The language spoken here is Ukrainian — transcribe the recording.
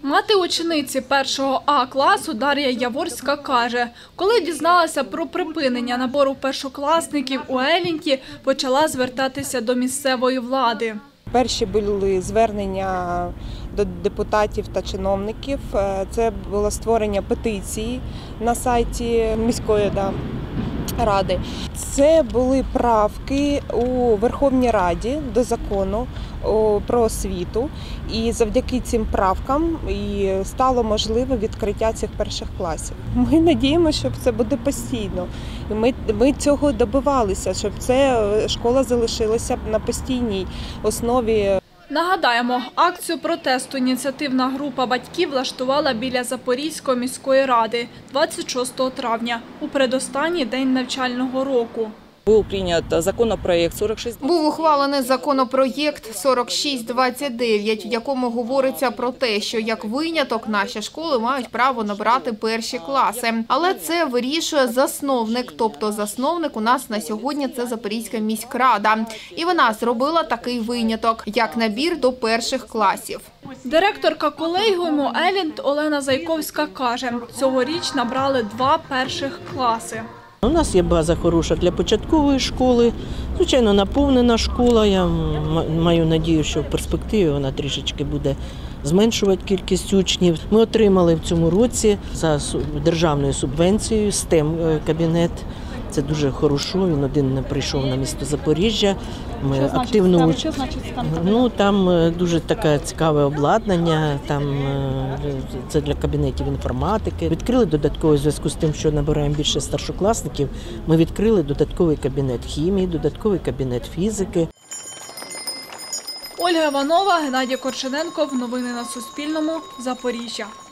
Мати учениці 1 А класу Дар'я Яворська каже, коли дізналася про припинення набору першокласників у Елінті, почала звертатися до місцевої влади. Перші були звернення до депутатів та чиновників. Це було створення петиції на сайті міської ради. Це були правки у Верховній Раді до закону про освіту. І завдяки цим правкам і стало можливе відкриття цих перших класів. Ми надіємося, що це буде постійно. І ми цього добивалися, щоб ця школа залишилася на постійній основі. Нагадаємо, акцію протесту ініціативна група батьків влаштувала біля Запорізької міської ради 26 травня, у передостанній день навчального року. Був ухвалений законопроєкт 4629, в якому говориться про те, що як виняток наші школи мають право набирати перші класи. Але це вирішує засновник, тобто засновник у нас на сьогодні – це Запорізька міськрада. І вона зробила такий виняток, як набір до перших класів. Директорка колегіуму Елінт Олена Зайковська каже, цьогоріч набрали 2 перших класи. У нас є база хороша для початкової школи, звичайно, наповнена школа. Я маю надію, що в перспективі вона трішечки буде зменшувати кількість учнів. Ми отримали в цьому році за державною субвенцією STEM-кабінет. Це дуже хорошо, він один прийшов на місто Запоріжжя. Ми активно там дуже таке цікаве обладнання, там це для кабінетів інформатики. Відкрили додатково в зв'язку з тим, що набираємо більше старшокласників. Ми відкрили додатковий кабінет хімії, додатковий кабінет фізики. Ольга Іванова, Геннадій Корчененков. Новини на Суспільному. Запоріжжя.